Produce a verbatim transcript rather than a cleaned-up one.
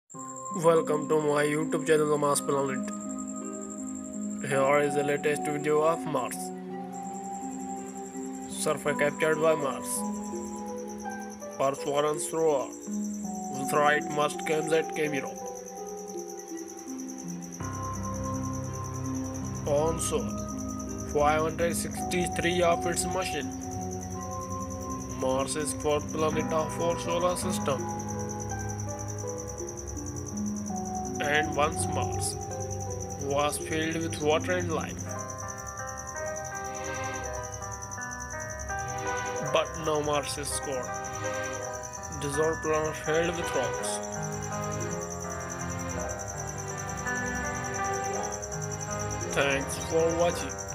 Welcome to my YouTube channel, The Mars Planet. Here is the latest video of Mars. Survey captured by Mars. Perseverance rover with right must comes at Camero. On Sol, five hundred sixty-three of its machine. Mars is fourth planet of our solar system. And once Mars was filled with water and life. But now Mars is gone. Desert planet filled with rocks. Thanks for watching.